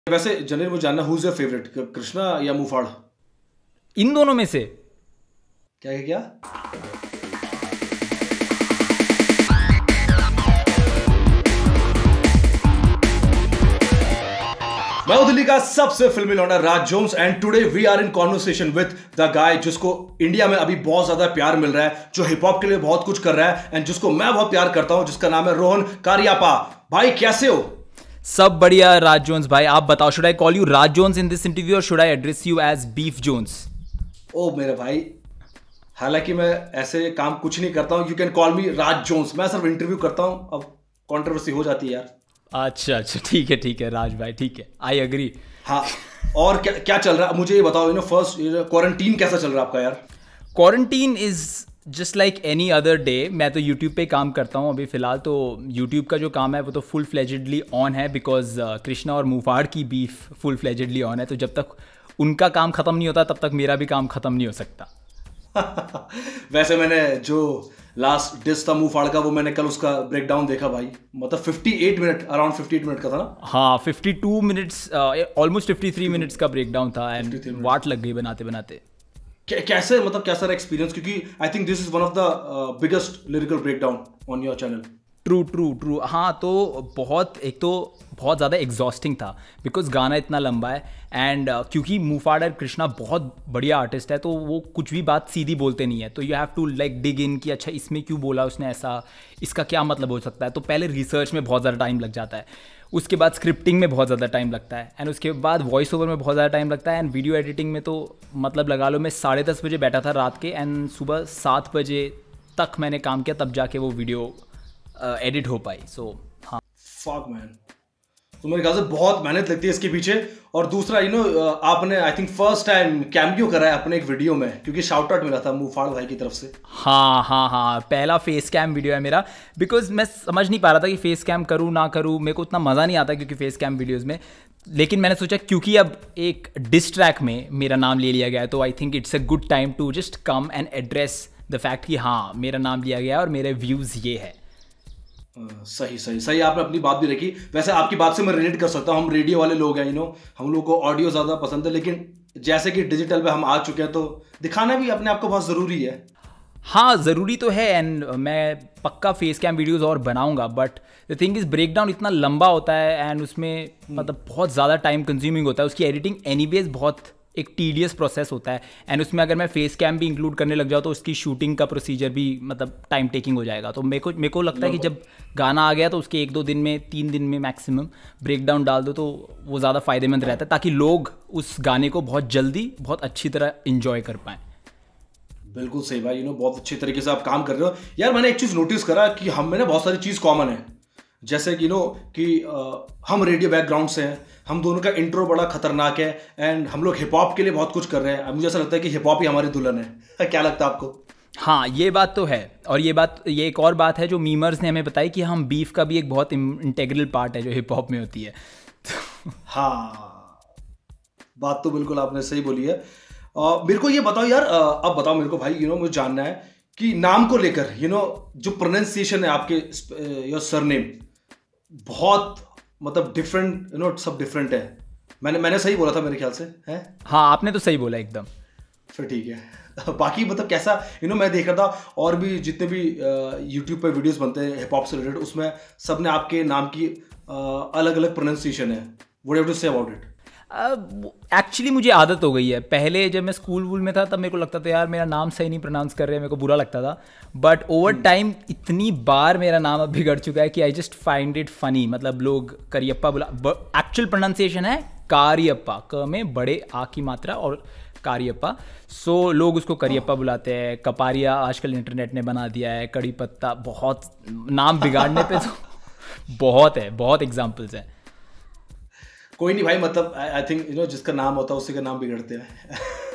वैसे जनरल मुझे जानना who is your favourite, Krishna या मुफाड़? इन दोनों में से क्या क्या क्या? मैं हूं दिल्ली का सबसे फिल्मी लौंडा Raj Jones and today we are in conversation with the guy जिसको इंडिया में अभी बहुत ज्यादा प्यार मिल रहा है, जो हिप हॉप के लिए बहुत कुछ कर रहा है एंड जिसको मैं बहुत प्यार करता हूं, जिसका नाम है रोहन कारियापा। भाई कैसे हो? सब बढ़िया राज जोन्स भाई, आप बताओ, should I call you Raj Jones in this interview और should I address you as beef Jones? ओ मेरे भाई, हालांकि मैं ऐसे काम कुछ नहीं करता हूं, you can call me Raj Jones, मैं सिर्फ इंटरव्यू करता हूं। अब कंट्रोवर्सी हो जाती है यार। अच्छा ठीक है राज भाई, ठीक है, आई एग्री। हाँ, और क्या क्या चल रहा है मुझे ये बताओ, फर्स्ट क्वारंटीन कैसा चल रहा है आपका यार? Quarantine is just like any other day. मैं तो यूट्यूब पे काम करता हूँ अभी फ़िलहाल, तो यूट्यूब का जो काम है वो तो फुल फ्लेजेडली ऑन है, बिकॉज कृष्णा और मुफाड़ की बीफ फुल फ्लेजेडली ऑन है। तो जब तक उनका काम ख़त्म नहीं होता तब तक मेरा भी काम ख़त्म नहीं हो सकता। वैसे मैंने जो लास्ट डिस था मुफाड़ का, वो मैंने कल उसका ब्रेकडाउन देखा भाई, मतलब 58 मिनट, अराउंड 58 मिनट का था ना? हाँ, 52 मिनट्स, ऑलमोस्ट 53 मिनट्स का ब्रेकडाउन था एंड वाट लग गई बनाते बनाते। कैसे, मतलब कैसा रहा एक्सपीरियंस? क्योंकि I think this is one of the biggest lyrical breakdown on your channel. True. हाँ, तो बहुत ज़्यादा एग्जॉस्टिंग था बिकॉज गाना इतना लंबा है एंड क्योंकि मुफाड़ और कृष्णा बहुत बढ़िया आर्टिस्ट है, तो वो कुछ भी बात सीधी बोलते नहीं है, तो you have to like dig in कि अच्छा इसमें क्यों बोला उसने ऐसा, इसका क्या मतलब हो सकता है। तो पहले रिसर्च में बहुत ज़्यादा टाइम लग जाता है, उसके बाद स्क्रिप्टिंग में बहुत ज़्यादा टाइम लगता है एंड उसके बाद वॉइस ओवर में बहुत ज़्यादा टाइम लगता है एंड वीडियो एडिटिंग में तो मतलब लगा लो मैं 10:30 बजे बैठा था रात के एंड सुबह 7 बजे तक मैंने काम किया, तब जाके वो वीडियो एडिट हो पाई। सो हाँ, फक मैन, तो मेरे ख्याल से बहुत मेहनत लगती है इसके पीछे। और दूसरा आपने I think first time cameo करा है अपने एक वीडियो में, क्योंकि शाउट आउट मिला था मुफाड़ भाई की तरफ से। हाँ, पहला फेस कैम वीडियो है मेरा, बिकॉज मैं समझ नहीं पा रहा था कि फेस कैम करूँ ना करूँ, मेरे को उतना मज़ा नहीं आता क्योंकि फेस कैम वीडियोज़ में। लेकिन मैंने सोचा क्योंकि अब एक डिस ट्रैक में मेरा नाम ले लिया गया है, तो I think it's a good time to just come and address the fact कि हाँ मेरा नाम लिया गया है और मेरे व्यूज़ ये है। सही आपने अपनी बात भी रखी। वैसे आपकी बात से मैं रिलेट कर सकता हूँ, हम रेडियो वाले लोग हैं, हम लोग को ऑडियो ज़्यादा पसंद है, लेकिन जैसे कि डिजिटल पे हम आ चुके हैं तो दिखाना भी अपने आप को बहुत ज़रूरी है। हाँ, ज़रूरी तो है एंड मैं पक्का फेस कैम वीडियोज़ और बनाऊंगा, but the thing is breakdown इतना लंबा होता है एंड उसमें मतलब बहुत ज़्यादा टाइम कंज्यूमिंग होता है, उसकी एडिटिंग एनीवेज बहुत एक टीडियस प्रोसेस होता है एंड उसमें अगर मैं फेस कैम भी इंक्लूड करने लग जाऊँ तो उसकी शूटिंग का प्रोसीजर भी मतलब टाइम टेकिंग हो जाएगा। तो मेरे को लगता है कि जब गाना आ गया तो उसके 1-2 दिन में, 3 दिन में मैक्सिमम ब्रेकडाउन डाल दो तो वो ज़्यादा फायदेमंद रहता है, ताकि लोग उस गाने को बहुत जल्दी बहुत अच्छी तरह इंजॉय कर पाएँ। बिल्कुल सही भाई, बहुत अच्छे तरीके से आप काम कर रहे हो यार। मैंने एक चीज़ नोटिस करा कि हम में ना बहुत सारी चीज़ कॉमन है, जैसे कि हम रेडियो बैकग्राउंड से हैं, हम दोनों का इंट्रो बड़ा खतरनाक है एंड हम लोग हिप हॉप के लिए बहुत कुछ कर रहे हैं। मुझे ऐसा लगता है कि हिप हॉप ही हमारी दुल्हन है। क्या लगता है आपको? हाँ, ये बात तो है, और ये एक और बात है जो मीमर्स ने हमें बताई कि हम बीफ का भी एक बहुत इंटेग्रल पार्ट है जो हिप हॉप में होती है। हाँ, बात तो बिल्कुल आपने सही बोली है। मेरे को ये बताओ यार, अब बताओ मेरे को भाई, मुझे जानना है कि नाम को लेकर जो प्रोनाउंसिएशन है आपके योर सरनेम, बहुत मतलब डिफरेंट, सब डिफरेंट है। मैंने सही बोला था मेरे ख्याल से, है? हाँ, आपने तो सही बोला एकदम। फिर ठीक है। बाकी मतलब कैसा, मैं देख रहा था और भी जितने भी यूट्यूब पे वीडियोस बनते हैं हिप हॉप से रिलेटेड, उसमें सब ने आपके नाम की अलग अलग प्रोनाउंसिएशन है। What have to say about it? Actually मुझे आदत हो गई है। पहले जब मैं स्कूल वूल में था तब मेरे को लगता था यार मेरा नाम सही नहीं प्रोनाउंस कर रहे हैं, मेरे को बुरा लगता था, बट ओवर टाइम इतनी बार मेरा नाम अब बिगड़ चुका है कि I just find it funny. मतलब लोग करियप्पा बोला, एक्चुअल प्रोनाउंसिएशन है कारियप्पा, क में बड़े आ की मात्रा और कारियप्पा, सो लोग उसको करियप्पा बुलाते हैं। कपारिया आजकल इंटरनेट ने बना दिया है, कड़ी पत्ता, बहुत नाम बिगाड़ने पे तो बहुत एग्जाम्पल्स हैं। कोई नहीं भाई, मतलब आई थिंक जिसका नाम होता है उसी का नाम बिगड़ते हैं।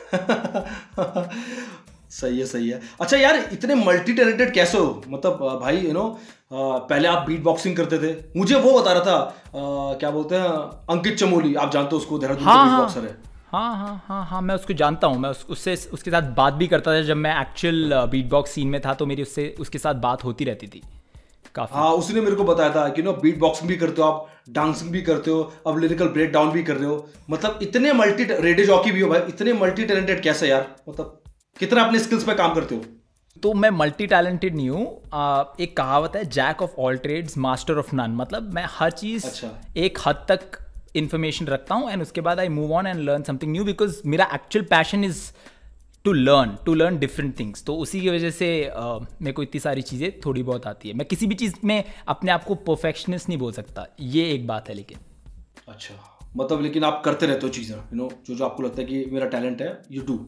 सही है। अच्छा यार, इतने मल्टी टैलेंटेड कैसे हो? मतलब भाई पहले आप बीट बॉक्सिंग करते थे, मुझे वो बता रहा था क्या बोलते हैं, अंकित चमोली, आप जानते हो उसको, देहरादून का बीट बॉक्सर है। हाँ, मैं उसको जानता हूँ। मैं उसके साथ बात भी करता था जब मैं एक्चुअल बीट बॉक्स सीन में था, तो मेरी उसके साथ बात होती रहती थी काफी। हाँ, उसने मेरे को बताया था कि बीट बॉक्सिंग भी करते हो आप, डांसिंग भी करते हो, अब लिरिकल ब्रेक डाउन भी कर रहे हो। मतलब इतने मल्टी रेडियो जॉकी भी हो भाई, इतने मल्टी टैलेंटेड कैसे यार? मतलब कितना अपने स्किल्स पे काम करते हो? तो मैं मल्टी टैलेंटेड नहीं हूँ। एक कहावत है, jack of all trades master of none. मतलब मैं हर चीज़ एक हद तक इन्फॉर्मेशन रखता हूँ एंड उसके बाद I move on and learn something new, because मेरा actual passion is to learn different things. तो उसी की वजह से मेरे को इतनी सारी चीज़ें थोड़ी बहुत आती है। मैं किसी भी चीज़ में अपने आप को परफेक्शनिस्ट नहीं बोल सकता, ये एक बात है। लेकिन अच्छा, मतलब लेकिन आप करते रहते हो चीज़ें, जो जो आपको लगता है कि मेरा टैलेंट है, यू डू।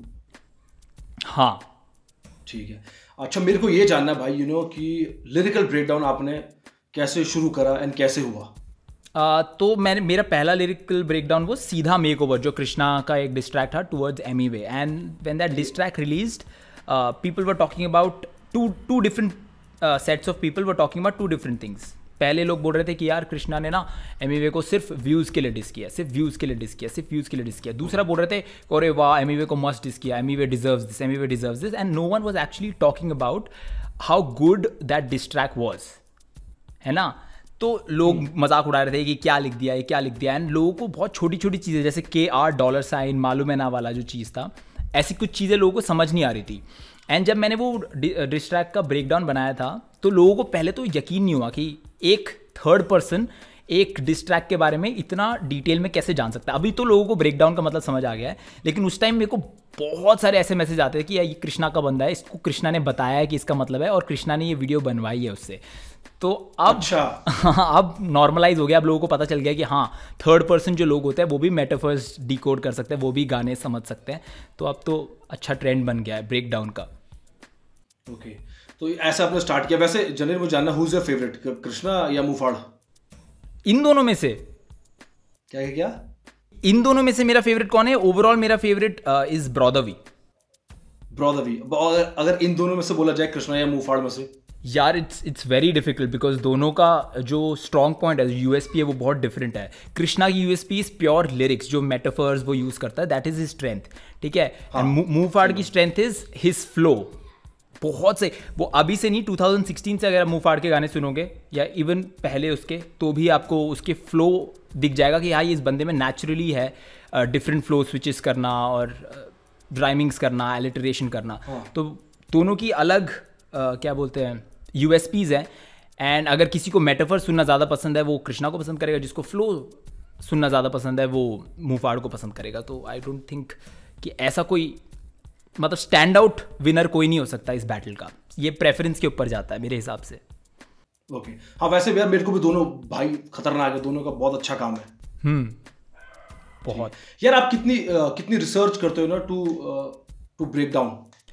हाँ, ठीक है। अच्छा, मेरे को ये जानना है भाई कि लिरिकल ब्रेकडाउन आपने कैसे शुरू करा एंड कैसे हुआ? तो मैंने मेरा पहला लिरिकल ब्रेकडाउन वो सीधा मेक ओवर, जो कृष्णा का एक डिस्ट्रैक्ट था towards Emiway, and when that diss track released people were talking about two different sets of people were talking about two different things. पहले लोग बोल रहे थे कि यार कृष्णा ने ना एमी वे को सिर्फ व्यूज़ के लिए डिस किया, सिर्फ व्यूज़ के लिए डिस किया, सिर्फ व्यूज़ के लिए डिस किया। दूसरा बोल रहे थे अरे वाह एमी वे को मस्ट डिस किया, Emiway deserves this, Emiway deserves this, and no one was actually talking about how good that diss track was, है ना। तो लोग मजाक उड़ा रहे थे कि क्या लिख दिया, ये क्या लिख दिया, एंड लोगों को बहुत छोटी छोटी चीज़ें जैसे $$ मालूम है ना वाला जो चीज़ था, ऐसी कुछ चीज़ें लोगों को समझ नहीं आ रही थी। एंड जब मैंने वो डिस्ट्रैक्ट का ब्रेकडाउन बनाया था तो लोगों को पहले तो यकीन नहीं हुआ कि एक थर्ड पर्सन एक डिस्ट्रैक्ट के बारे में इतना डिटेल में कैसे जान सकता है। अभी तो लोगों को ब्रेकडाउन का मतलब समझ आ गया है, लेकिन उस टाइम मेरे को बहुत सारे ऐसे मैसेज आते थे कि ये कृष्णा का बंदा है, इसको कृष्णा ने बताया है कि इसका मतलब है, और कृष्णा ने ये वीडियो बनवाई है उससे। तो अब अच्छा अब नॉर्मलाइज हो गया, अब लोगों को पता चल गया कि हाँ, थर्ड पर्सन जो लोग होते हैं वो भी मेटाफर्स डिकोड कर सकते हैं, वो भी गाने समझ सकते हैं। तो अब तो अच्छा ट्रेंड बन गया है ब्रेक डाउन का। ओके, तो ऐसा आपने स्टार्ट किया। वैसे जनरल मुझे जानना, who is your favourite, Krishna या मुफाड़? इन दोनों में से क्या क्या क्या? इन दोनों में से मेरा फेवरेट कौन है? ओवरऑल मेरा फेवरेट इज ब्रॉदरवी। ब्रॉदरवी। अगर इन दोनों में से बोला जाए, कृष्णा या मुफाड़ में से? यार इट्स वेरी डिफिकल्ट, बिकॉज दोनों का जो स्ट्रॉन्ग पॉइंट है, यूएसपी है, वो बहुत डिफरेंट है। कृष्णा की यूएसपी इज प्योर लिरिक्स, जो मेटाफर्स वो यूज करता है, दैट इज हिज स्ट्रेंथ, ठीक है। एंड मुफाड़ की स्ट्रेंथ इज हिज फ्लो। बहुत से, वो अभी से नहीं, 2016 से अगर आप मुफाड़ के गाने सुनोगे या इवन पहले उसके, तो भी आपको उसके फ्लो दिख जाएगा कि हाँ, ये इस बंदे में नेचुरली है डिफरेंट फ्लो स्विचेस करना और राइमिंग्स करना, एलिटरेशन करना। तो दोनों की अलग क्या बोलते हैं, यूएसपीज हैं। एंड अगर किसी को मेटाफर सुनना ज़्यादा पसंद है, वो कृष्णा को पसंद करेगा, जिसको फ्लो सुनना ज़्यादा पसंद है वो मुफाड़ को पसंद करेगा। तो आई डोंट थिंक कि ऐसा कोई मतलब स्टैंड आउट विनर कोई नहीं हो सकता इस बैटल का, ये प्रेफरेंस के ऊपर जाता है मेरे हिसाब से। ओके, हाँ, वैसे यार मेरे को भी दोनों भाई खतरनाक है, दोनों का बहुत अच्छा काम है। बहुत यार, आप कितनी रिसर्च करते हो ना टू ब्रेक डाउन?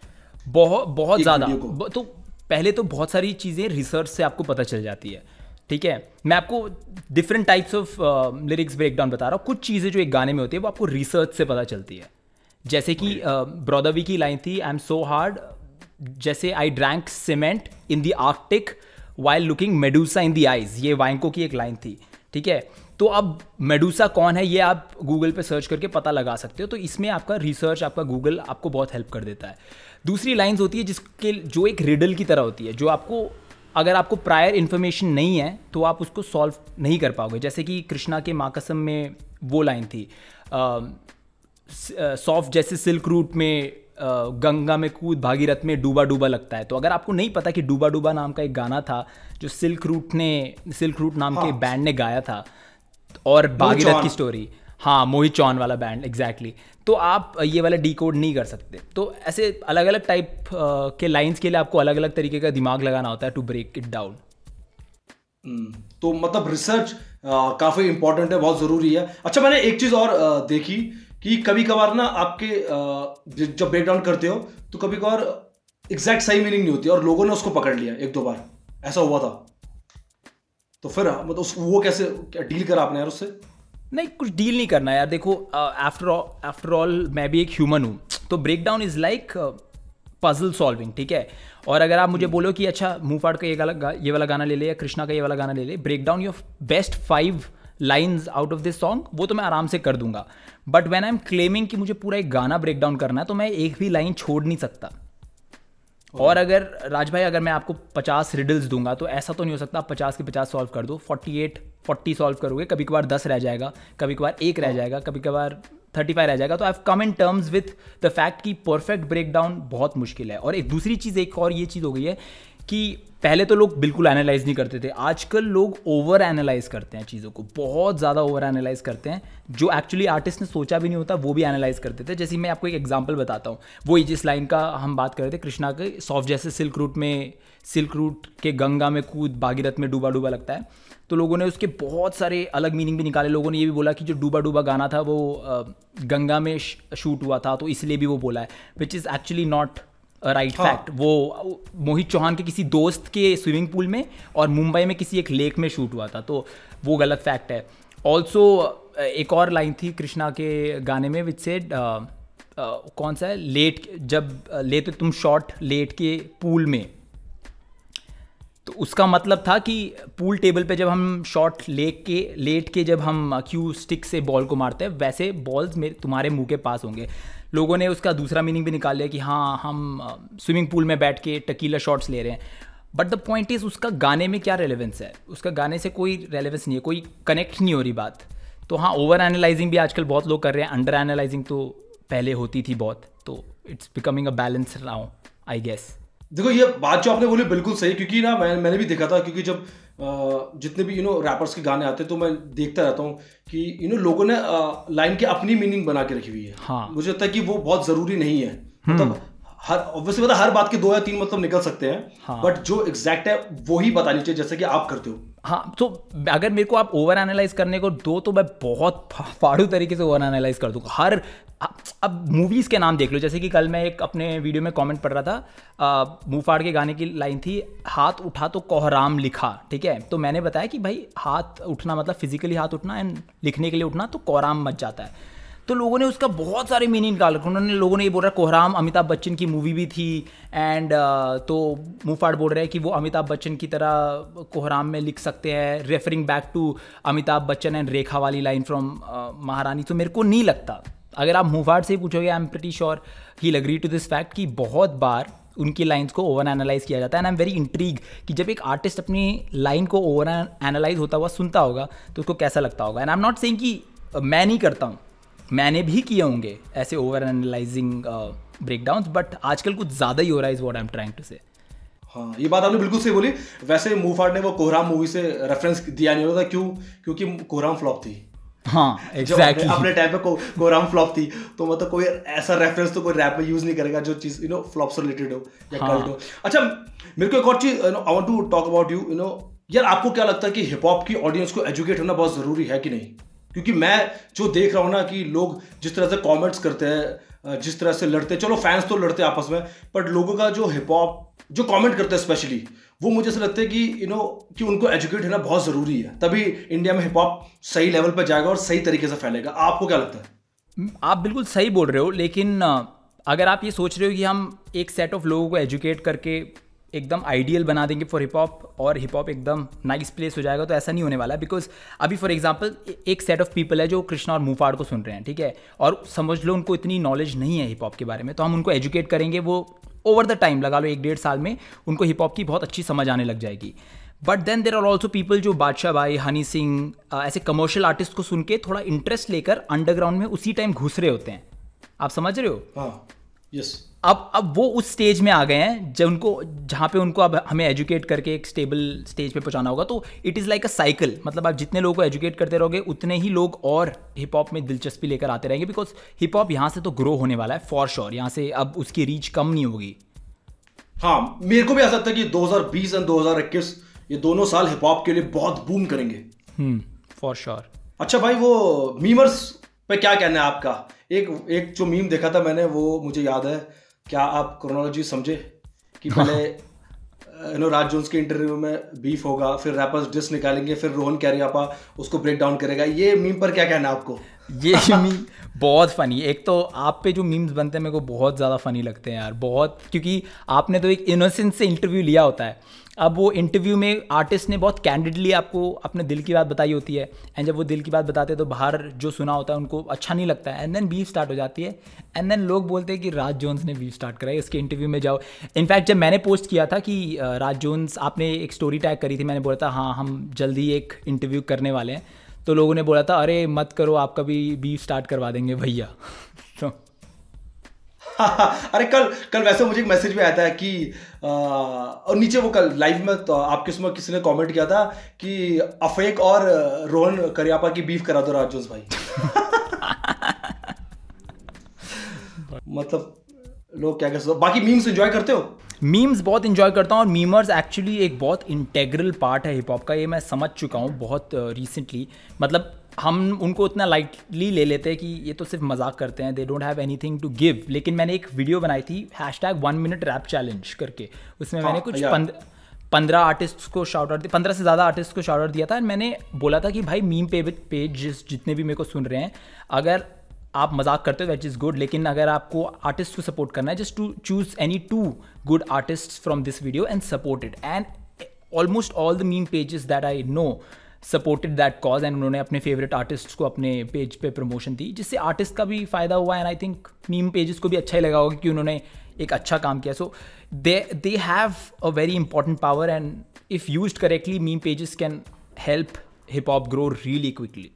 बहुत ज़्यादा। तो पहले तो बहुत सारी चीज़ें रिसर्च से आपको पता चल जाती है, ठीक है। मैं आपको different types of lyrics break down बता रहा हूँ। कुछ चीज़ें जो एक गाने में होती है वो आपको रिसर्च से पता चलती है। जैसे कि ब्रॉदरवी की लाइन थी, आई एम सो हार्ड, जैसे I drank cement in the Arctic while looking Medusa in the eyes, ये वाइंको की एक लाइन थी, ठीक है। तो अब मेडूसा कौन है ये आप गूगल पे सर्च करके पता लगा सकते हो। तो इसमें आपका रिसर्च, आपका गूगल आपको बहुत हेल्प कर देता है। दूसरी लाइन्स होती है जो एक रिडल की तरह होती है, जो आपको, अगर आपको प्रायर इन्फॉर्मेशन नहीं है तो आप उसको सॉल्व नहीं कर पाओगे। जैसे कि कृष्णा के माँ कसम में वो लाइन थी, सॉफ्ट जैसे सिल्क रूट में गंगा में कूद, भागीरथ में डूबा डूबा लगता है। तो अगर आपको नहीं पता कि डूबा डूबा नाम का एक गाना था जो सिल्क रूट नाम के बैंड ने गाया था, और भागीरथ की स्टोरी, हाँ, मोहित चौहान वाला बैंड, एग्जैक्टली, तो आप ये वाला डिकोड नहीं कर सकते। तो ऐसे अलग अलग टाइप के लाइंस के लिए आपको अलग अलग तरीके का दिमाग लगाना होता है टू ब्रेक इट डाउन। तो मतलब रिसर्च काफ़ी इंपॉर्टेंट है, बहुत ज़रूरी है। अच्छा, मैंने एक चीज़ और देखी कि कभी कभार ना आपके जब ब्रेक डाउन करते हो तो कभी कभार एग्जैक्ट सही मीनिंग नहीं होती और लोगों ने उसको पकड़ लिया, एक दो बार ऐसा हुआ था। तो फिर मतलब वो कैसे डील करा आपने यार उससे? नहीं, कुछ डील नहीं करना यार। देखो, आफ्टर ऑल मैं भी एक ह्यूमन हूँ। तो break down is like puzzle solving, ठीक है। और अगर आप मुझे बोलो कि अच्छा मुफाड़ का ये वाला गाना ले ले या कृष्णा का ये वाला गाना ले ले, break down your best 5 lines out of this song, वो तो मैं आराम से कर दूंगा। But when I am claiming कि मुझे पूरा एक गाना ब्रेक डाउन करना है, तो मैं एक भी लाइन छोड़ नहीं सकता। और अगर राज भाई अगर मैं आपको 50 रिडल्स दूंगा तो ऐसा तो नहीं हो सकता आप 50 के 50 सॉल्व कर दो, 40 सॉल्व करोगे, कभी कभार 10 रह जाएगा, कभी कभार 1 रह जाएगा, कभी कभार 35 रह जाएगा। तो I have come in terms with the fact कि परफेक्ट ब्रेक डाउन बहुत मुश्किल है। और एक दूसरी चीज़, एक और ये चीज़ हो गई है कि पहले तो लोग बिल्कुल एनालाइज नहीं करते थे, आजकल लोग ओवर एनालाइज करते हैं चीज़ों को, बहुत ज़्यादा ओवर एनालाइज करते हैं, जो एक्चुअली आर्टिस्ट ने सोचा भी नहीं होता वो भी एनालाइज करते थे। जैसे मैं आपको एक एग्जांपल बताता हूँ, वो जिस लाइन का हम बात कर रहे थे कृष्णा के, सॉफ्ट जैसे सिल्क रूट के गंगा में कूद भागीरथ में डूबा डूबा लगता है, तो लोगों ने उसके बहुत सारे अलग मीनिंग भी निकाले। लोगों ने ये भी बोला कि जो डूबा डूबा गाना था वो गंगा में शूट हुआ था तो इसलिए भी वो बोला है, which is actually not right fact. वो मोहित चौहान के किसी दोस्त के स्विमिंग पूल में और मुंबई में किसी एक लेक में शूट हुआ था, तो वो गलत फैक्ट है। ऑल्सो एक और लाइन थी कृष्णा के गाने में विच सेड कौन सा है, लेट जब लेते तुम शॉट लेट के पूल में, तो उसका मतलब था कि पूल टेबल पे जब हम शॉट लेट के जब हम क्यू स्टिक से बॉल को मारते हैं वैसे बॉल्स तुम्हारे मुंह के पास होंगे। लोगों ने उसका दूसरा मीनिंग भी निकाल लिया कि हाँ हम स्विमिंग पूल में बैठ के टकीला शॉट्स ले रहे हैं, बट द पॉइंट इज़ उसका गाने में क्या रेलेवेंस है, उसका गाने से कोई रेलेवेंस नहीं है, कोई कनेक्ट नहीं हो रही बात। तो हाँ, ओवर एनालाइजिंग भी आजकल बहुत लोग कर रहे हैं, अंडर एनालाइजिंग तो पहले होती थी बहुत, तो it's becoming a balance now I guess. देखो ये बात जो आपने बोली बिल्कुल सही, क्योंकि ना मैंने भी देखा था, क्योंकि जब जितने भी रैपर्स के गाने आते हैं तो मैं देखता रहता हूँ कि लोगों ने लाइन की अपनी मीनिंग बना के रखी हुई है। हाँ। मुझे लगता है कि वो बहुत जरूरी नहीं है, मतलब ऑब्वियसली हर बात के 2 या 3 मतलब निकल सकते हैं। हाँ। बट जो एग्जैक्ट है वो ही बतानी चाहिए, जैसे कि आप करते हो। हाँ, तो अगर मेरे को आप ओवर एनालाइज करने को दो तो मैं बहुत फाड़ू तरीके से ओवर एनालाइज कर दूँगा। अब मूवीज़ के नाम देख लो, जैसे कि कल मैं एक अपने वीडियो में कमेंट पढ़ रहा था, मुँह फाड़ के गाने की लाइन थी, हाथ उठा तो कोहराम लिखा, ठीक है। तो मैंने बताया कि भाई हाथ उठना मतलब फिजिकली हाथ उठना, एंड लिखने के लिए उठना तो कोहराम मच जाता है। तो लोगों ने उसका बहुत सारे मीनिंग निकाल रखे। लोगों ने ये बोल रहा है कोहराम अमिताभ बच्चन की मूवी भी थी, एंड तो मुंहफाड़ बोल रहे हैं कि वो अमिताभ बच्चन की तरह कोहराम में लिख सकते हैं, referring back to Amitabh Bachchan and Rekha वाली लाइन फ्रॉम महारानी। तो मेरे को नहीं लगता, अगर आप मुंहफाड़ से ही पूछोगे, I am pretty sure he will agree to this fact कि बहुत बार उनकी लाइंस को ओवर एनालाइज किया जाता है। And I am very intrigued कि जब एक आर्टिस्ट अपनी लाइन को ओवर एनालाइज होता हुआ सुनता होगा तो उसको कैसा लगता होगा। And I am not saying कि मैं नहीं करता हूँ, मैंने भी किए होंगे ऐसे ओवर एनालाइजिंग ब्रेकडाउन्स, बट आजकल कुछ ज़्यादा ही हो रहा है, is what I am trying to say. हाँ, ये बात आपने बिल्कुल सही बोली। वैसे मुंहफाड़ ने वो कोहराम मूवी से रेफरेंस दिया नहीं होता, क्यों? क्योंकि कोहराम फ्लॉप थी। हाँ, एग्जैक्टली। अपने टाइम पे कोहराम फ्लॉप थी, तो मतलब कोई ऐसा रेफरेंस तो कोई रैप में यूज नहीं करेगा जो चीज फ्लॉप से रिलेटेड हो या कल्ट हो। अच्छा, मेरे को एक और चीज I want to talk about you यार, आपको क्या लगता है कि हिप हॉप की ऑडियंस को एजुकेट होना बहुत जरूरी है कि नहीं? क्योंकि मैं जो देख रहा हूँ ना कि लोग जिस तरह से कमेंट्स करते हैं, जिस तरह से लड़ते हैं, चलो फैंस तो लड़ते हैं आपस में, बट लोगों का जो हिप हॉप जो कमेंट करते हैं स्पेशली, वो मुझे ऐसा लगता है कि कि उनको एजुकेट होना बहुत ज़रूरी है, तभी इंडिया में हिप हॉप सही लेवल पर जाएगा और सही तरीके से फैलेगा। आपको क्या लगता है? आप बिल्कुल सही बोल रहे हो, लेकिन अगर आप ये सोच रहे हो कि हम एक सेट ऑफ लोगों को एजुकेट करके एकदम आइडियल बना देंगे फॉर हिप हॉप और हिप हॉप एकदम नाइस प्लेस हो जाएगा, तो ऐसा नहीं होने वाला है। बिकॉज अभी फॉर एग्जांपल एक सेट ऑफ पीपल है जो कृष्णा और मुंहफाड़ को सुन रहे हैं, ठीक है, और समझ लो उनको इतनी नॉलेज नहीं है हिप हॉप के बारे में, तो हम उनको एजुकेट करेंगे, वो ओवर द टाइम लगा लो 1-1.5 साल में उनको हिप हॉप की बहुत अच्छी समझ आने लग जाएगी। But then there are also people जो बादशाह भाई, हनी सिंह, ऐसे कमर्शियल आर्टिस्ट को सुन के थोड़ा इंटरेस्ट लेकर अंडरग्राउंड में उसी टाइम घुस रहे होते हैं। आप समझ रहे हो? हाँ, यस। अब वो उस स्टेज में आ गए हैं जहाँ पे उनको अब हमें एजुकेट करके एक स्टेबल स्टेज पे पहुंचाना होगा। तो it is like a cycle, मतलब आप जितने लोगों को एजुकेट करते रहोगे उतने ही लोग और हिप हॉप में दिलचस्पी लेकर आते रहेंगे, बिकॉज हिप हॉप यहाँ से तो ग्रो होने वाला है फॉर श्योर, यहाँ से अब उसकी रीच कम नहीं होगी। हाँ, मेरे को भी ऐसा लगता है कि 2020 और 2021 ये दोनों साल हिप हॉप के लिए बहुत बूम करेंगे। For sure. अच्छा भाई, वो मीमर्स पे क्या कहना है आपका? एक जो मीम देखा था मैंने, वो मुझे याद है। क्या आप क्रोनोलॉजी समझे कि पहले राज जोन्स के इंटरव्यू में बीफ होगा, फिर रैपर्स डिस निकालेंगे, फिर रोहन कैरियापा उसको ब्रेक डाउन करेगा। ये मीम पर क्या कहना है आपको? ये मीम बहुत फनी। एक तो आप पे जो मीम्स बनते हैं मेरे को बहुत ज़्यादा फनी लगते हैं यार, बहुत, क्योंकि आपने तो एक इनोसेंस से इंटरव्यू लिया होता है। अब वो इंटरव्यू में आर्टिस्ट ने बहुत कैंडिडली आपको अपने दिल की बात बताई होती है, एंड जब वो दिल की बात बताते हैं तो बाहर जो सुना होता है उनको अच्छा नहीं लगता है, एंड देन बीफ स्टार्ट हो जाती है, एंड देन लोग बोलते हैं कि राज जोन्स ने बीफ स्टार्ट कराई, उसके इंटरव्यू में जाओ। इनफैक्ट जब मैंने पोस्ट किया था कि राज जोन्स, आपने एक स्टोरी टैग करी थी, मैंने बोला था हाँ हम जल्दी एक इंटरव्यू करने वाले हैं, तो लोगों ने बोला था अरे मत करो, आपका भी बीफ स्टार्ट करवा देंगे भैया। तो अरे कल कल वैसे मुझे एक मैसेज भी आया था कि और नीचे वो कल लाइव में तो आपके उसमें किसी ने कमेंट किया था कि अफेक और रोहन करियापा की बीफ करा दो राज जोन्स भाई। मतलब लोग क्या कहते हो। बाकी मीम्स एंजॉय करते हो? मीम्स बहुत इंजॉय करता हूँ, और मीमर्स एक्चुअली एक बहुत इंटेग्रल पार्ट है हिप हॉप का, ये मैं समझ चुका हूँ बहुत रिसेंटली। मतलब हम उनको उतना लाइटली ले लेते हैं कि ये तो सिर्फ मजाक करते हैं, they don't have anything to give. लेकिन मैंने एक वीडियो बनाई थी #1 मिनट रैप चैलेंज करके, उसमें मैंने कुछ 15 आर्टिस्ट को शाउट आउट दिया, 15 से ज़्यादा आर्टिस्ट को शाउट आउट दिया था, एंड मैंने बोला था कि भाई मीम पेज जितने भी मेरे को सुन रहे हैं, अगर आप मजाक करते हो दैट इज़ गुड, लेकिन अगर आपको आर्टिस्ट को सपोर्ट करना है, just to choose any 2 good artist from this video and support it. And almost all the meme pages that I know supported that cause, and उन्होंने अपने फेवरेट आर्टिस्ट को अपने पेज पे प्रमोशन दी, जिससे artist का भी फ़ायदा हुआ, and I think meme pages को भी अच्छा ही लगा होगा कि उन्होंने एक अच्छा काम किया। So they have a very important power, and if used correctly meme pages can help hip hop grow really quickly.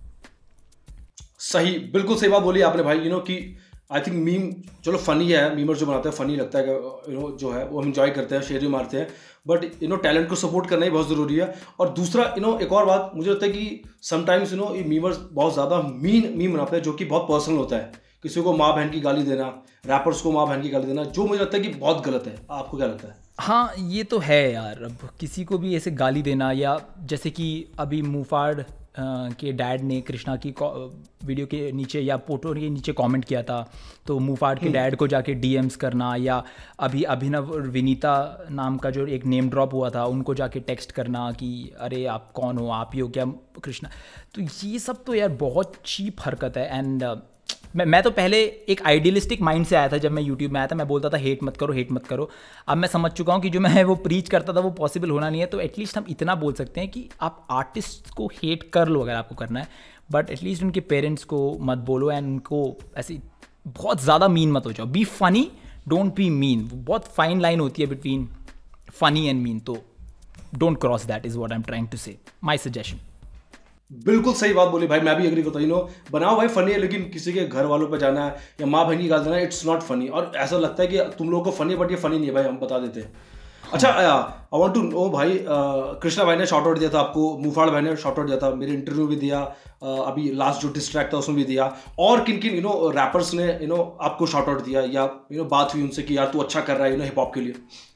सही, बिल्कुल सही बात बोली आपने भाई। कि आई थिंक मीम चलो फनी है, मीमर जो बनाते हैं फनी लगता है, जो है वो हम इंजॉय करते हैं, शेयर भी मारते हैं, बट टैलेंट को सपोर्ट करना ही बहुत ज़रूरी है। और दूसरा एक और बात मुझे लगता है कि समटाइम्स ये मीमर्स बहुत ज़्यादा मीम बनाते हैं जो कि बहुत पर्सनल होता है। किसी को माँ बहन की गाली देना, रैपर्स को माँ बहन की गाली देना, जो मुझे लगता है कि बहुत गलत है। आपको क्या लगता है? हाँ ये तो है यार, अब किसी को भी ऐसे गाली देना, या जैसे कि अभी मुफाड़ के डैड ने कृष्णा की वीडियो के नीचे या फोटो के नीचे कमेंट किया था, तो मुफाड़ के डैड को जाके डीएम्स करना, या अभी अभिनव और विनीता नाम का जो एक नेम ड्रॉप हुआ था उनको जाके टेक्स्ट करना कि अरे आप कौन हो, आप ही हो क्या कृष्णा। तो ये सब तो यार बहुत चीप हरकत है। एंड मैं तो पहले एक आइडियलिस्टिक माइंड से आया था, जब मैं यूट्यूब में आया था मैं बोलता था हेट मत करो, हेट मत करो। अब मैं समझ चुका हूँ कि जो मैं वो प्रीच करता था वो पॉसिबल होना नहीं है। तो एटलीस्ट हम इतना बोल सकते हैं कि आप आर्टिस्ट को हेट कर लो अगर आपको करना है, बट एटलीस्ट उनके पेरेंट्स को मत बोलो, एंड उनको ऐसी बहुत ज़्यादा मीन मत हो जाओ। Be funny, don't be mean. बहुत फाइन लाइन होती है बिटवीन फनी एंड मीन, तो don't cross that is what I am trying to say, my suggestion. बिल्कुल सही बात बोली भाई, मैं भी एग्री करता हूँ। बनाओ भाई फनी है, लेकिन किसी के घर वालों पे जाना है या माँ बहन की गाल देना, इट्स नॉट फनी। और ऐसा लगता है कि तुम लोगों को फनी है, बट ये फनी नहीं है भाई, हम बता देते हैं। अच्छा, आई वांट टू नो भाई, कृष्णा भाई ने शॉर्ट आउट दिया था आपको, मुफाड़ भाई ने शॉर्ट आउट दिया था, मेरे इंटरव्यू भी दिया, अभी लास्ट जो डिस्ट्रैक्ट था उसमें भी दिया, और किन किन रैपर्स ने आपको शॉर्ट आउट दिया या बात हुई उनसे कि यार तू अच्छा कर रहा है हिप हॉप के लिए?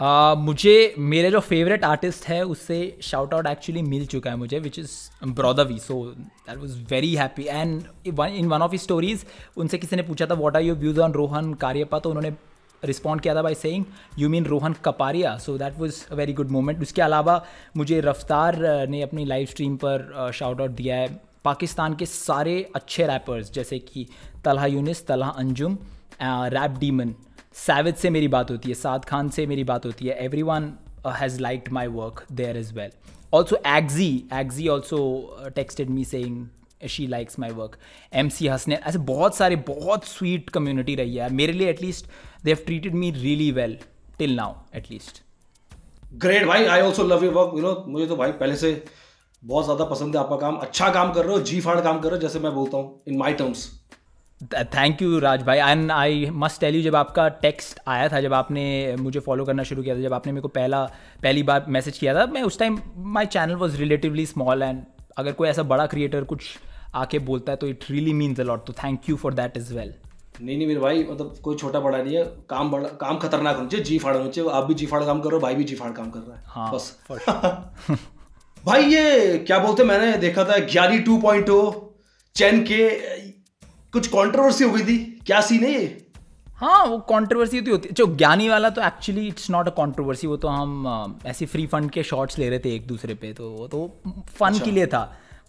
मुझे मेरे जो फेवरेट आर्टिस्ट है उससे शाउट आउट एक्चुअली मिल चुका है मुझे, which is Brodha V. So that was very happy. And in one of his stories उनसे किसी ने पूछा था what are your views on Rohan Cariappa, तो उन्होंने रिस्पॉन्ड किया था by saying you mean Rohan Kapariya. So that was a very good moment. उसके अलावा मुझे रफ्तार ने अपनी लाइव स्ट्रीम पर शाउट आउट दिया है। पाकिस्तान के सारे अच्छे रैपर्स जैसे कि तलहा यूनिस, तलहा अंजुम, रैप डीमन, सैविद से मेरी बात होती है, साद खान से मेरी बात होती है, everyone has liked my work there as well. Also एग्जी also texted me saying she likes my work. MC Hasnain, ऐसे बहुत सारे, बहुत स्वीट कम्युनिटी रही है मेरे लिए। At least they have treated me really well till now at least. Great भाई, I also love your work. मुझे तो भाई पहले से बहुत ज़्यादा पसंद है आपका काम। अच्छा काम कर रहे हो, जी फाड़ काम कर रहे हो, जैसे मैं बोलता हूँ in my terms. Thank you Raj भाई। And I must tell you, जब आपका टेक्स्ट आया था, जब आपने मुझे फॉलो करना शुरू किया था, जब आपने मेरे को पहली बार मैसेज किया था, मैं उस time my channel was relatively small, and अगर कोई ऐसा बड़ा क्रिएटर कुछ आके बोलता है तो it really means a lot. तो thank you for that as well. नहीं मेरे भाई, मतलब कोई छोटा बड़ा नहीं है, काम खतरनाक होना चाहिए, जी फाड़ होना चाहिए। आप भी जी फाड़ काम कर रहे हो, भाई भी जी फाड़ काम कर रहा है। हाँ, बस भाई ये क्या बोलते, मैंने देखा था ज्ञानी 2.0 चैन के कुछ कंट्रोवर्सी हो गई थी, क्या सीन है ये? हाँ, वो कंट्रोवर्सी तो होती है। जो ज्ञानी वाला तो actually it's not a controversy, वो तो हम ऐसे फ्री फंड के शॉट्स ले रहे थे एक दूसरे पे, तो वो तो फन के लिए था।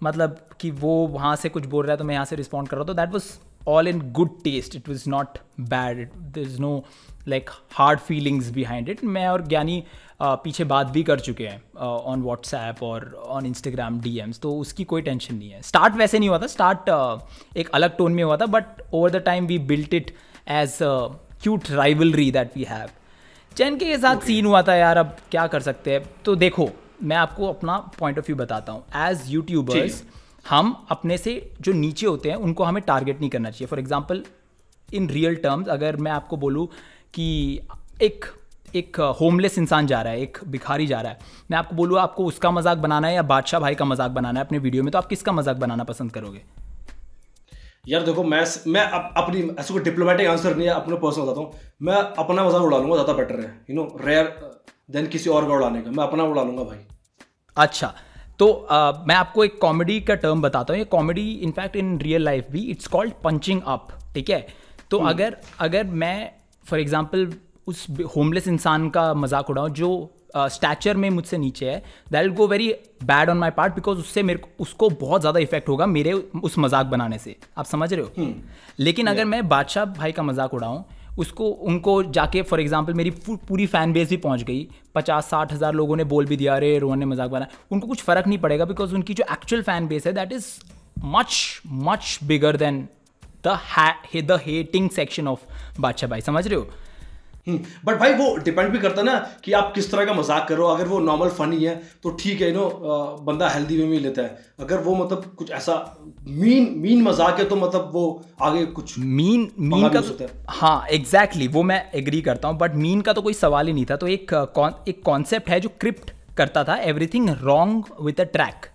मतलब कि वो वहाँ से कुछ बोल रहा है तो मैं यहाँ से रिस्पॉन्ड कर रहा हूँ, तो that was all in good taste, it was not bad, there is no like hard feelings behind it. मैं और ज्ञानी पीछे बात भी कर चुके हैं ऑन व्हाट्सएप और ऑन इंस्टाग्राम DMs, तो उसकी कोई टेंशन नहीं है। स्टार्ट वैसे नहीं हुआ था, स्टार्ट एक अलग टोन में हुआ था, but over the time we built it as cute rivalry that we have. चैन के साथ सीन हुआ था यार, अब क्या कर सकते हैं। तो देखो मैं आपको अपना पॉइंट ऑफ व्यू बताता हूँ। एज यूट्यूबर्स हम अपने से जो नीचे होते हैं उनको हमें टारगेट नहीं करना चाहिए। For example in real terms अगर मैं आपको बोलूँ कि एक होमलेस इंसान जा रहा है, एक भिखारी जा रहा है, मैं आपको बोलूँ आपको उसका मजाक बनाना है या बादशाह भाई का मजाक बनाना है अपने वीडियो में, तो आप किसका मजाक बनाना पसंद करोगे? यार देखो मैं अपनी ऐसा कोई डिप्लोमेटिक आंसर नहीं है, अपना पर्सनल बताता हूँ, मैं अपना मजाक उड़ा लूंगा, ज़्यादा बेटर है, यू नो, रेयर देन किसी और का उड़ाने का, मैं अपना उड़ा लूंगा भाई। अच्छा, तो मैं आपको एक कॉमेडी का टर्म बताता हूँ। ये comedy in fact in real life भी इट्स कॉल्ड पंचिंग अप, ठीक है? तो अगर मैं फॉर एग्जांपल उस होमलेस इंसान का मजाक उड़ाऊँ जो स्टैचर में मुझसे नीचे है, that will go very bad on my part, because उससे उसको बहुत ज़्यादा इफेक्ट होगा मेरे उस मजाक बनाने से, आप समझ रहे हो? लेकिन अगर मैं बादशाह भाई का मजाक उड़ाऊँ, उनको जाके फॉर एग्जांपल मेरी पूरी फैन बेस भी पहुंच गई, 50-60 हज़ार लोगों ने बोल भी दिया अरे रोहन ने मजाक बनाया, उनको कुछ फ़र्क नहीं पड़ेगा, बिकॉज उनकी जो एक्चुअल फैन बेस है that is much bigger than the hating section of Badshah भाई, समझ रहे हो? बट भाई वो डिपेंड भी करता है ना कि आप किस तरह का मजाक करो। अगर वो नॉर्मल फनी है तो ठीक है, यू नो, बंदा हेल्दी वे में लेता है। अगर वो मतलब कुछ ऐसा मीन मजाक है तो मतलब वो आगे कुछ मीन का तो, हाँ एग्जैक्टली, वो मैं एग्री करता हूँ, बट मीन का तो कोई सवाल ही नहीं था। तो एक कॉन्सेप्ट है जो क्रिप्ट करता था everything wrong with a track,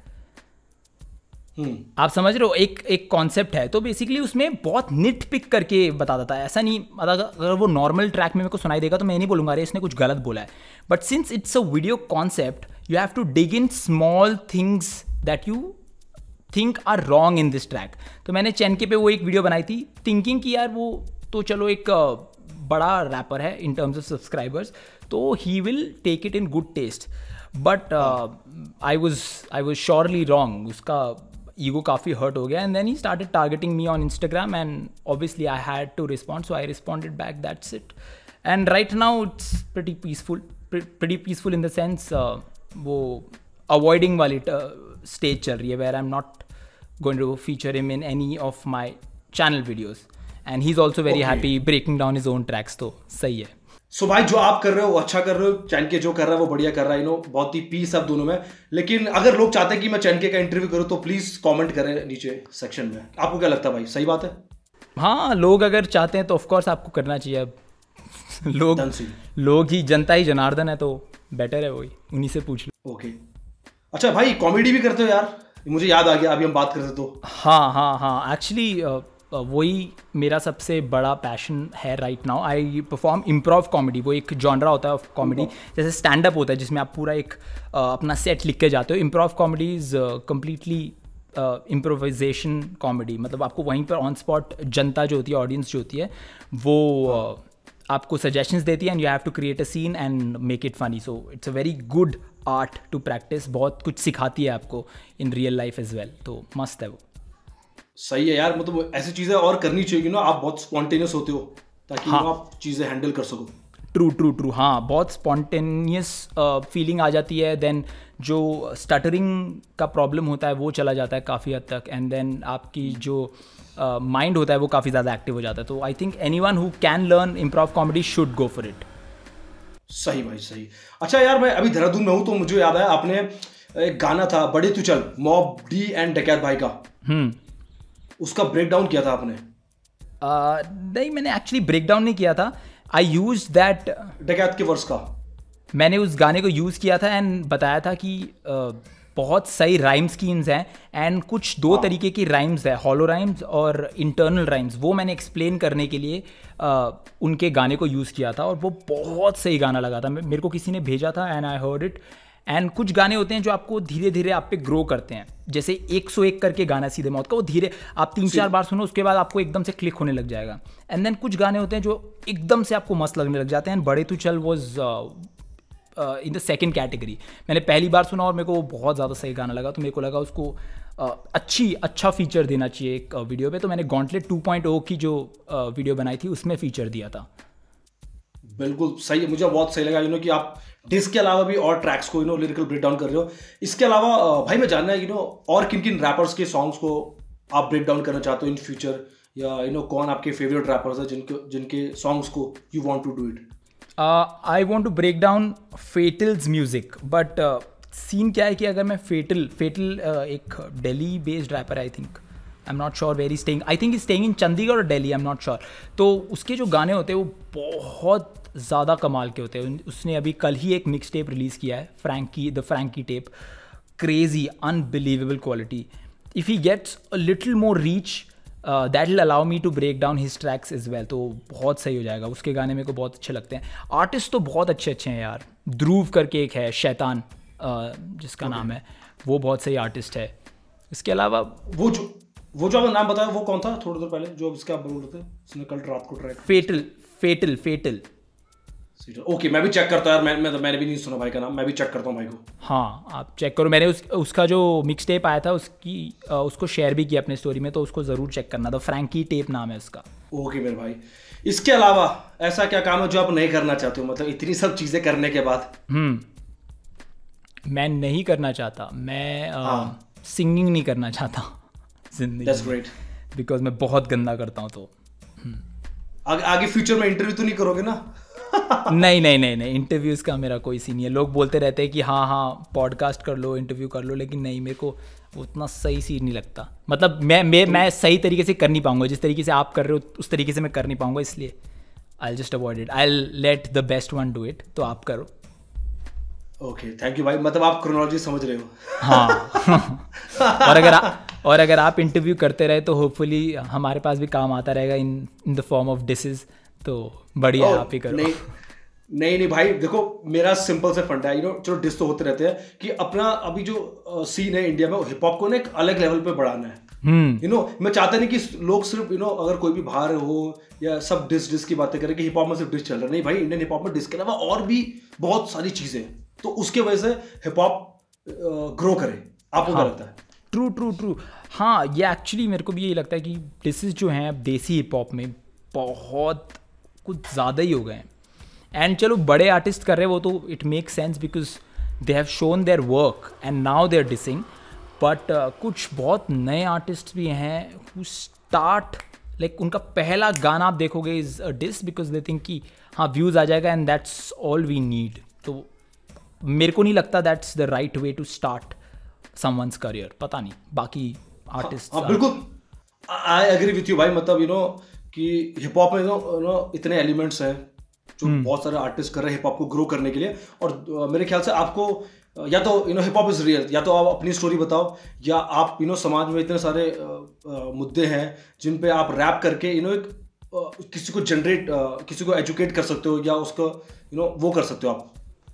आप समझ रहे हो? एक कॉन्सेप्ट है, तो बेसिकली उसमें बहुत निट पिक करके बताता था। ऐसा नहीं, अगर वो नॉर्मल ट्रैक में मेरे को सुनाई देगा तो मैं नहीं बोलूंगा अरे इसने कुछ गलत बोला है, but since it's a video concept you have to dig in small things that you think are wrong in this track. तो मैंने चैनके पे वो एक वीडियो बनाई थी थिंकिंग कि यार वो तो चलो एक बड़ा रैपर है इन टर्म्स ऑफ सब्सक्राइबर्स, तो he will take it in good taste, but I was surely wrong. उसका ईगो काफ़ी हर्ट हो गया, and then he started targeting me on Instagram, and obviously I had to respond, so I responded back, that's it. And right now it's pretty peaceful in the sense वो avoiding वाली stage चल रही है, where I am not going to feature him in any of my channel videos, and he is also very happy breaking down his own tracks, तो सही है। सो भाई जो आप कर रहे हो वो अच्छा कर रहे हो, चैनके जो कर रहा है वो बढ़िया कर रहा है, यू नो, बहुत ही पीस अब दोनों में। लेकिन अगर लोग चाहते हैं कि मैं चैनके का इंटरव्यू करूं तो प्लीज कमेंट करें नीचे सेक्शन में। आपको क्या लगता है भाई, सही बात है? हाँ, लोग अगर चाहते हैं तो ऑफकोर्स आपको करना चाहिए। अब लोग ही, जनता ही जनार्दन है, तो बेटर है वही, उन्हीं से पूछ लो। ओके, अच्छा भाई कॉमेडी भी करते हो यार, मुझे याद आ गया अभी हम बात करते तो। हाँ एक्चुअली वही मेरा सबसे बड़ा पैशन है right now. I perform improv comedy, वो एक जॉनरा होता है ऑफ कॉमेडी, जैसे स्टैंड अप होता है जिसमें आप पूरा एक अपना सेट लिख के जाते हो। Improv comedy is completely improvisation comedy, मतलब आपको वहीं पर ऑन स्पॉट जनता जो होती है, ऑडियंस जो होती है, वो आपको सजेशंस देती है, and you have to create a scene and make it funny. So it's a very good art to practice, बहुत कुछ सिखाती है आपको in real life as well, तो मस्त है वो। सही है यार, मतलब ऐसी चीज़ें और करनी चाहिए ना, आप बहुत स्पॉन्टेनियस होते हो ताकि आप चीज़ें हैंडल कर सको। ट्रू, हाँ, बहुत स्पॉन्टेनियस फीलिंग आ जाती है, देन जो स्टटरिंग का प्रॉब्लम होता है वो चला जाता है काफ़ी हद तक, एंड देन आपकी जो माइंड होता है वो काफ़ी ज़्यादा एक्टिव हो जाता है। तो I think anyone who can learn improv comedy should go for it. सही भाई, सही। अच्छा यार, मैं अभी देहरादून में हूँ तो मुझे याद आया, आपने एक गाना था बड़े तू चल, मॉब डी एंड डकैत भाई का, उसका ब्रेक डाउन किया था आपने? नहीं, मैंने एक्चुअली ब्रेक डाउन नहीं किया था, आई यूज दैट डकैत के वर्स का मैंने उस गाने को यूज़ किया था एंड बताया था कि बहुत सही राइम स्कीम्स हैं, एंड कुछ दो तरीके की राइम्स है, हॉलो राइम्स और इंटरनल राइम्स, वो मैंने एक्सप्लेन करने के लिए उनके गाने को यूज़ किया था, और वो बहुत सही गाना लगा था। मेरे को किसी ने भेजा था एंड आई हर्ड इट। एंड कुछ गाने होते हैं जो आपको धीरे धीरे आप पे ग्रो करते हैं, जैसे 101 करके गाना सीधे मौत का, वो धीरे आप 3-4 बार सुनो उसके बाद आपको एकदम से क्लिक होने लग जाएगा। एंड देन कुछ गाने होते हैं जो एकदम से आपको मस्त लगने लग जाते हैं, बड़े तू चल was in the second category. मैंने पहली बार सुना और मेरे को वो बहुत ज़्यादा सही गाना लगा, तो मेरे को लगा उसको अच्छा फीचर देना चाहिए एक वीडियो पे, तो मैंने गॉन्टलेट 2.0 की जो वीडियो बनाई थी उसमें फीचर दिया था। बिल्कुल सही है, मुझे बहुत सही लगा कि आप डिस्क के अलावा भी और ट्रैक्स को लिरिकल ब्रेक डाउन कर रहे हो। इसके अलावा भाई मैं जानना है और किन किन रैपर्स के सॉन्ग्स को आप ब्रेक डाउन करना चाहते हो इन फ्यूचर, या कौन आपके फेवरेट रैपर्स है जिनके सॉन्ग्स को you want to do it? I want to break down फेटल्स म्यूजिक, बट सीन क्या है कि अगर मैं फेटल एक Delhi based rapper, I think, I am not sure where is staying, I think is staying in Chandigarh और Delhi, I am not sure. तो उसके जो गाने होते हैं वो बहुत ज़्यादा कमाल के होते हैं। उसने अभी कल ही एक मिक्स टेप रिलीज़ किया है, Frankie tape, crazy unbelievable quality. If he gets a little more reach that will allow me to break down his tracks as well, तो बहुत सही हो जाएगा। उसके गाने मेरे को बहुत अच्छे लगते हैं। आर्टिस्ट तो बहुत अच्छे हैं यार, ध्रुव करके एक है, शैतान जिसका नाम है, वो बहुत सही आर्टिस्ट है। इसके अलावा वो जो आपने नाम बताया वो कौन था थोड़ी देर पहले, जो इसका आप बोल रहे थे, उसने कल रात को ट्रैक? फेटल। ओके, मैं भी चेक करता हूँ यार, मैंने भी नहीं सुना भाई का नाम, मैं भी चेक करता हूँ भाई को। हाँ, आप चेक करो। मैंने उसका जो मिक्स टेप आया था उसको शेयर भी किया अपने स्टोरी में, तो उसको ज़रूर चेक करना था। फ्रैंकी टेप नाम है उसका। ओके मेरे भाई, इसके अलावा ऐसा क्या काम है जो आप नहीं करना चाहते हो, मतलब इतनी सब चीज़ें करने के बाद? मैं नहीं करना चाहता, मैं सिंगिंग नहीं करना चाहता जिंदगी। That's great. बिकॉज मैं बहुत गंदा करता हूँ। तो आगे फ्यूचर में इंटरव्यू तो नहीं करोगे ना? नहीं, इंटरव्यूज़ का मेरा कोई सीन नहीं है। लोग बोलते रहते हैं कि हाँ पॉडकास्ट कर लो, इंटरव्यू कर लो, लेकिन नहीं, मेरे को उतना सही सीन नहीं लगता। मतलब मैं सही तरीके से कर नहीं पाऊंगा, जिस तरीके से आप कर रहे हो उस तरीके से मैं कर नहीं पाऊंगा, इसलिए I just avoid it, I let the best one do it. तो आप करो। ओके, थैंक यू भाई, मतलब आप क्रोनोलॉजी समझ रहे हो। हाँ और अगर आप इंटरव्यू करते रहे तो होपफुली हमारे पास भी काम आता रहेगा in the form of disses. तो बढ़िया, आप ही करो। नहीं भाई, देखो मेरा सिंपल से फंडा है, चलो डिस तो होते रहते हैं कि अपना अभी जो सीन है इंडिया में, हिप हॉप को ना एक अलग लेवल पे बढ़ाना है। मैं चाहता नहीं कि लोग सिर्फ अगर कोई भी बाहर हो या सब डिस की बातें करें कि हिप हॉप में सिर्फ डिस चल रहा है। नहीं भाई, इंडियन हिप हॉप में डिस के अलावा और भी बहुत सारी चीजें, तो उसके वजह से हिप हॉप ग्रो करे। आपको क्या लगता है? ट्रू। हाँ, ये एक्चुअली मेरे को भी यही लगता है कि डिसेस जो हैं अब देसी हिप हॉप में बहुत कुछ ज़्यादा ही हो गए हैं। एंड चलो बड़े आर्टिस्ट कर रहे हैं वो तो it make sense because they have shown their work and now they are dissing. But कुछ बहुत नए आर्टिस्ट भी हैं हु स्टार्ट लाइक उनका पहला गाना आप देखोगे is a diss because they think कि हाँ व्यूज़ आ जाएगा and that's all we need. तो मेरे को नहीं लगता that's the right way to start someone's career. पता नहीं बाकी आर्टिस्ट। हाँ, बिल्कुल आई एग्री विथ यू भाई। मतलब कि हिप हॉप में इतने एलिमेंट्स हैं जो बहुत सारे आर्टिस्ट कर रहे हैं हिप हॉप को ग्रो करने के लिए। और मेरे ख्याल से आपको या तो हिप हॉप इज रियल, या तो आप अपनी स्टोरी बताओ, या आप समाज में इतने सारे मुद्दे हैं जिन पे आप रैप करके एक किसी को किसी को एजुकेट कर सकते हो, या उसको वो कर सकते हो आप।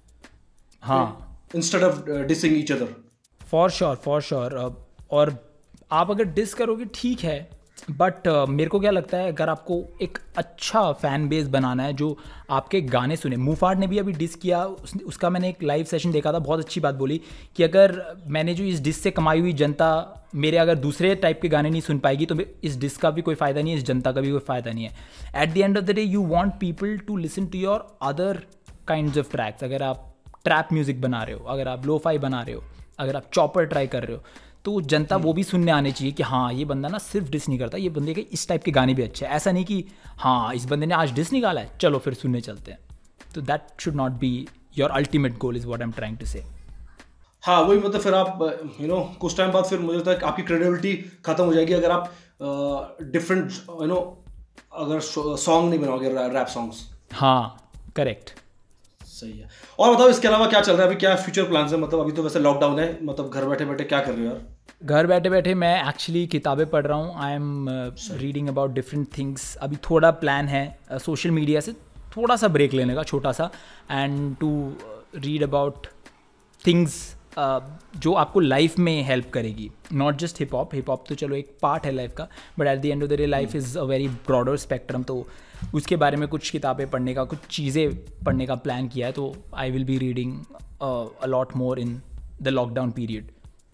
हाँ, instead of dissing each other. For sure. और आप अगर डिस करोगे ठीक है, बट मेरे को क्या लगता है अगर आपको एक अच्छा फ़ैन बेस बनाना है जो आपके गाने सुने। मुफाड ने भी अभी डिस किया, उसका मैंने एक लाइव सेशन देखा था, बहुत अच्छी बात बोली कि अगर मैंने जो इस डिस से कमाई हुई जनता मेरे अगर दूसरे टाइप के गाने नहीं सुन पाएगी तो इस डिस का भी कोई फ़ायदा नहीं है, इस जनता का भी कोई फ़ायदा नहीं है। At the end of the day you want people to listen to your other kinds of tracks. अगर आप ट्रैप म्यूज़िक बना रहे हो, अगर आप लो-फाई बना रहे हो, अगर आप चॉपर ट्राई कर रहे हो, तो जनता वो भी सुनने आने चाहिए कि हाँ ये बंदा ना सिर्फ डिस नहीं करता, ये बंदे के इस टाइप के गाने भी अच्छे हैं। ऐसा नहीं कि हाँ इस बंदे ने आज डिस निकाला है चलो फिर सुनने चलते हैं। तो that should not be your ultimate goal is what I am trying to say. हाँ वही, मतलब फिर आप कुछ टाइम बाद फिर मुझे लगता है कि आपकी क्रेडिबिलिटी खत्म हो जाएगी अगर आप डिफरेंट अगर सॉन्ग नहीं बनाओगे, रैप सॉन्ग्स। हाँ करेक्ट, सही है। और बताओ इसके अलावा क्या चल रहा है अभी, क्या फ्यूचर प्लान्स है? मतलब अभी तो वैसे लॉकडाउन है, मतलब घर बैठे बैठे क्या कर रहे हो यार? घर बैठे बैठे मैं एक्चुअली किताबें पढ़ रहा हूँ। I am reading about different things. अभी थोड़ा प्लान है सोशल मीडिया से थोड़ा सा ब्रेक लेने का, छोटा सा, and to read about things जो आपको लाइफ में हेल्प करेगी, नॉट जस्ट हिप हॉप तो चलो एक पार्ट है लाइफ का, but at the end of the day life is a very broader spectrum. तो उसके बारे में कुछ किताबें पढ़ने का, कुछ चीज़ें पढ़ने का प्लान किया है। तो I will be reading a lot more in the lockdown period.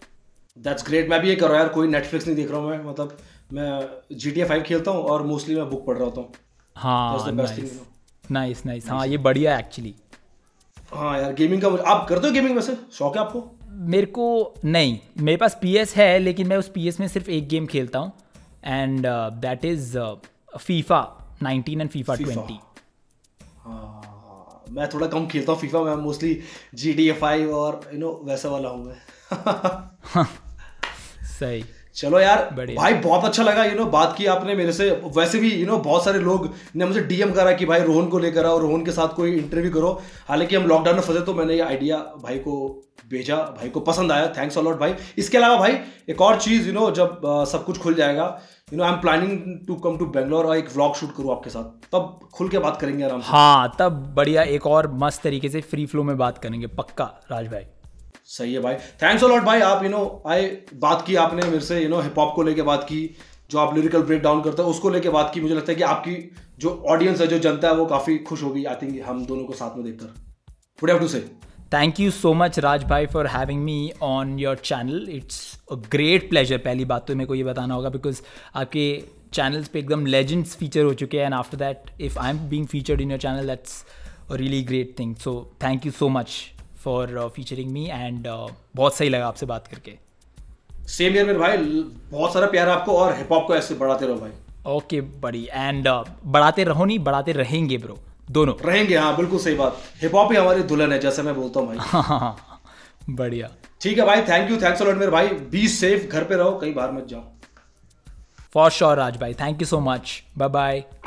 That's great. मैं भी ये कर रहा हूँ यार, कोई नेटफ्लिक्स नहीं देख रहा हूँ मैं, मतलब मैं GTA 5 खेलता हूँ और मोस्टली मैं बुक पढ़ रहा होता हूँ। दैट्स हाँ the best thing nice nice nice, हाँ ये बढ़िया एक्चुअली। हाँ यार, गेमिंग का आप करते हो गेमिंग वैसे, शौक है आपको? मेरे को नहीं, मेरे पास PS है लेकिन मैं उस PS में सिर्फ एक गेम खेलता हूँ, and that is FIFA 19 and FIFA FIFA. 20। हाँ मैं थोड़ा कम खेलता हूँ फीफा, मैं मोस्टली GTA 5 और वैसा वाला हूँ मैं। सही। चलो यार बढ़िया। भाई, बहुत अच्छा लगा बात की आपने मेरे से। वैसे भी बहुत सारे लोग ने मुझे DM करा कि भाई रोहन को लेकर आओ, रोहन के साथ कोई इंटरव्यू करो। हालांकि हम लॉकडाउन में फंसे, तो मैंने ये आइडिया भाई को भेजा, भाई को पसंद आया, थैंक्स अ लॉट भाई। इसके अलावा भाई एक और चीज़, जब सब कुछ खुल जाएगा, I am planning to come to Bangalore और एक व्लॉग शूट करूँ आपके साथ, तब खुल के बात करेंगे आराम से। हाँ तब बढ़िया, एक और मस्त तरीके से फ्री फ्लो में बात करेंगे पक्का राज भाई। सही है भाई, थैंक्स अ लॉट भाई। आप आए, बात की आपने मेरे से, हिप हॉप को लेके बात की, जो आप लिरिकल ब्रेक डाउन करते हो उसको लेके बात की। मुझे लगता है कि आपकी जो ऑडियंस है, जो जनता है, वो काफ़ी खुश होगी आई थिंक हम दोनों को साथ में देखकर। Would have to say thank you so much Raj भाई for having me on your channel, it's a great pleasure. पहली बात तो मेरे को ये बताना होगा बिकॉज आपके चैनल्स पे एकदम लेजेंड्स फीचर हो चुके हैं, and after that if I am being featured in your channel that's a really great thing. So thank you so much for featuring me, and बहुत सही लगा आपसे बात करके। सेम ईयर मेरे भाई, बहुत सारा प्यार आपको, और हिप हॉप को ऐसे बढ़ाते रहो भाई। ओके बड़ी, एंड बढ़ाते रहो नहीं बढ़ाते रहेंगे ब्रो, दोनों रहेंगे। हाँ बिल्कुल सही बात, हिप हॉप ही हमारी दुल्हन है, जैसे मैं बोलता हूँ भाई। हाँ बढ़िया। ठीक है भाई, thank you, thanks a lot मेरे भाई। बी सेफ, घर पे रहो, कहीं बाहर मत जाओ। फॉर श्योर राज भाई, thank you so much, bye bye.